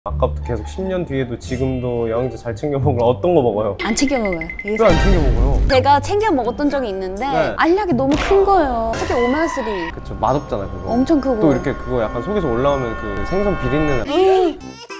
아까부터 계속 10년 뒤에도 지금도 영양제 잘 챙겨 먹으면 어떤 거 먹어요? 안 챙겨 먹어요. 왜 안 챙겨 먹어요? 제가 챙겨 먹었던 적이 있는데 네. 알약이 너무 큰 거예요. 특히 오메가3 그쵸, 맛없잖아 그거. 엄청 크고 또 이렇게 그거 약간 속에서 올라오면 그 생선 비린내